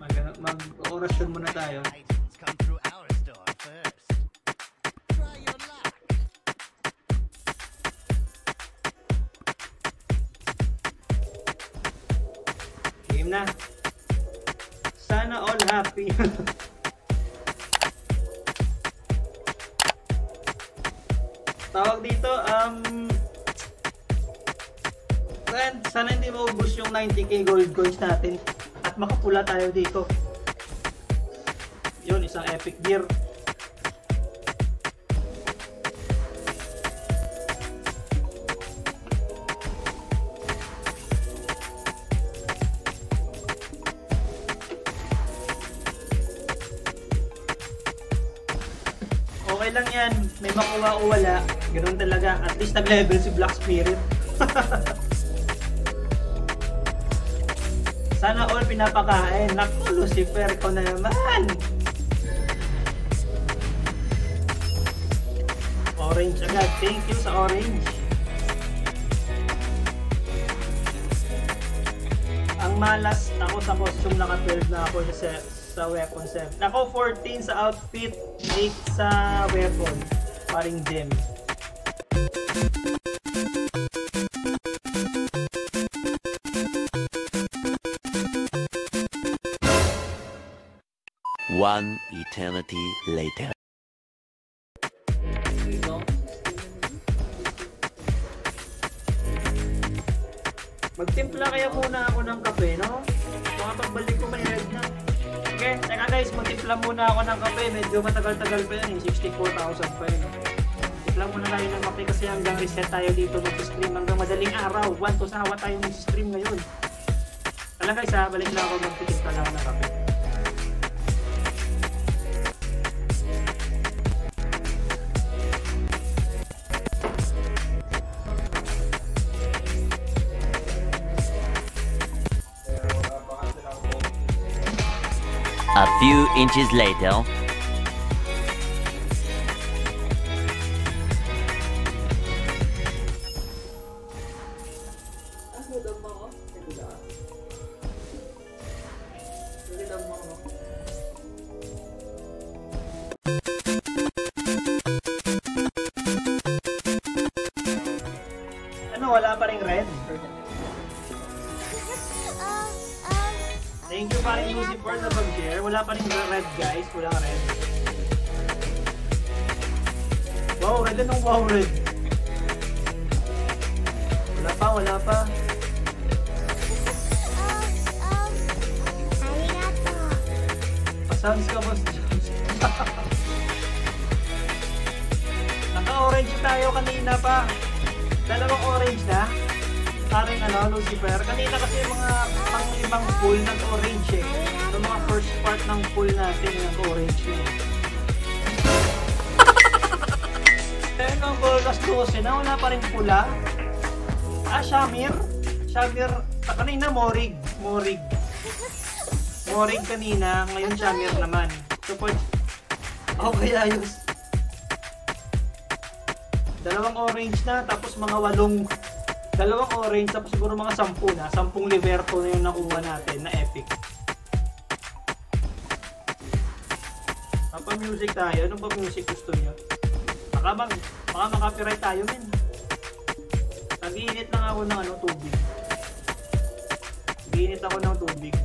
Mag-orasyon muna tayo. Game na. Sana all happy. Tawag dito, friend, sana hindi maubos yung 90k gold coins natin at makapula tayo dito. Yun, isang epic gear. Okay lang yan, may makuha o wala, ganoon talaga. At least nag-level si Black Spirit. Sana all pinapakain. Naku, Lucifer ko na naman. Orange agad. Thank you sa orange. Ang malas ako sa costume, naka 12 na ako sa weapon 7. Ako 14 sa outfit, 8 sa weapon. Paring gem. One eternity later. Magtimpla kaya muna ako ng kape, no? Baka pagbalik ko may red na. Okay, teka guys, magtimpla muna ako ng kape. Medyo matagal-tagal pa yan, 64,000 pa yun. Timpla muna tayo ng kape kasi hanggang reset tayo dito mag-stream hanggang madaling araw. 1 to sawa tayo mag-stream ngayon. Kala guys ha, balik na ako magtimpla lang ng kape. A few inches later. Ano, wala pa ring red? Thank you pa rin Lucifer na pag-share. Wala pa rin red guys. Walang red. Wow, red na wow red. Wala pa, wala pa. Pasans ka boss. Naka-orange tayo kanina pa. Dalawang orange na. Paring ano, Lucifer. Kanina kasi mga pang-ibang pool nag-orange eh. So mga first part ng pool natin nag-orange eh. Ayun ang Golas 12 na, wala pa rin pula. Ah, Shamir. Shamir, kanina Morig. Morig kanina, ngayon Shamir naman. So pwede, okay ayos. Dalawang orange na, tapos mga dalawang orange, tapos siguro mga 10 na. 10 Liberto na yung nakuha natin na epic. Pa-music tayo. Anong pa-music gusto nyo? Baka makapiright tayo, men. Nag-iinit lang ako ng tubig. Nag-iinit ako ng tubig.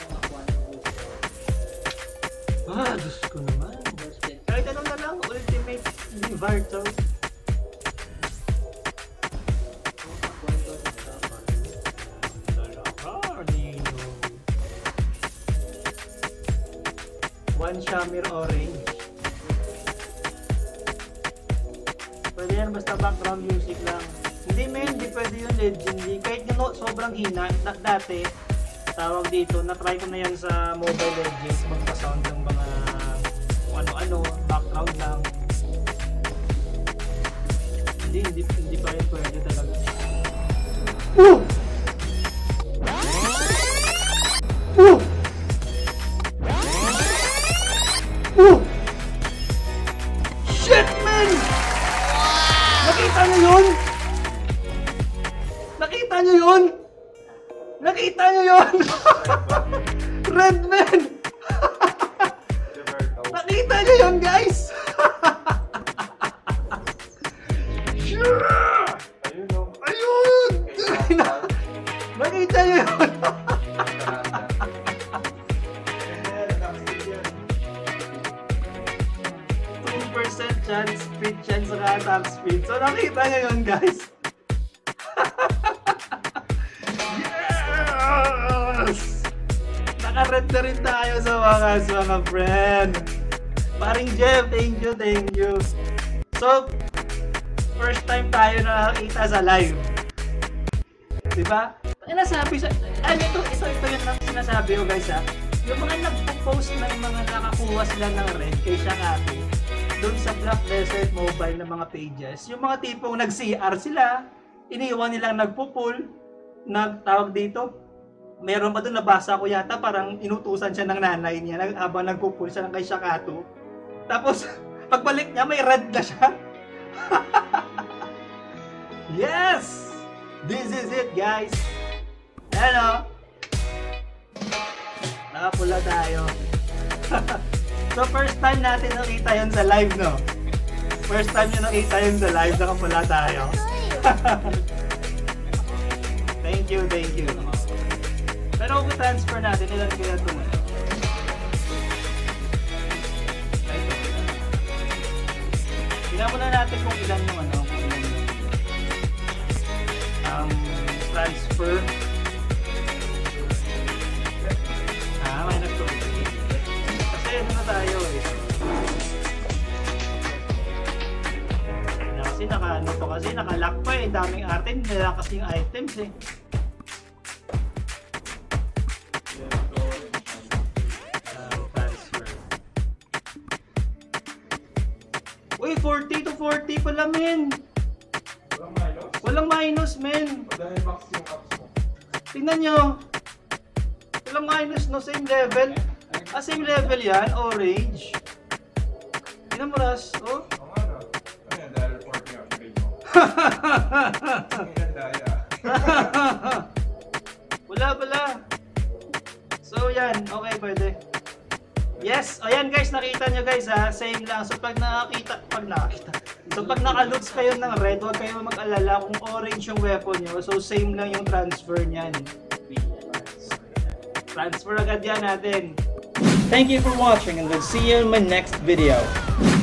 Ah, Diyos ko naman. Kahit anong na lang, Ultimate Liberto. One Shamir orange. Pwede yan basta background music lang. Hindi men, hindi pwede yun legendary. Kahit yung sobrang hina, dati, tawag dito, na-try ko na yan sa Mobile Legends, magpa-sound ng mga ano-ano, background lang. Hindi pa rin pwede talaga. Woo! Woo! Woo! Shit, man! Nakita nyo yun? Nakita nyo yun? Nakita nyo yun? Red man! chance, speed chance, saka attack speed. So nakita nyo yun guys. Yes! Naka-red na rin tayo sa wakas mga friend. Paring Jeff, thank you, thank you. So, first time tayo nakakita sa live. Diba? Nasabi sa... ito yung sinasabi ko guys ha. Yung mga nagpo-post na yung mga nakakuha sila ng red kay Shakati doon sa Black Desert Mobile na mga pages, yung mga tipong nag-CR sila, iniwan nilang nagpo-pull, nagtawag dito, meron pa doon nabasa ko yata parang inutusan siya ng nanay niya habang nagpo-pull siya ng kay Shakato. Tapos, pagbalik niya may red na siya. Yes! This is it guys! Ano? Nakapula tayo. So first time natin nakita yun sa live, no? First time nyo nakita yun sa live, nakapula tayo. Thank you, thank you. Pero kung transfer natin, ilan kaya ito? Tingnan muna natin kung ilan yung ano, transfer. May nagtuloy. Kasi ano na tayo eh. Kasi naka-ano pa kasi, naka-lock pa eh. Daming atin, nila kasi yung items eh. Transfer. Uy, 40 to 40 pala men. Walang minus men. Tingnan nyo. Walang minus no, same level. Same level yan, orange. Tingnan mo Ras, oh. Wala. So yan, okay pwede. Yes, ayan guys, nakita nyo guys ha, same lang. So pag nakakita. So pag naka-loots kayo ng red, huwag kayo mag-alala kung orange yung weapon nyo. So same lang yung transfer nyan. Transfer agad yan natin. Thank you for watching and we'll see you in my next video.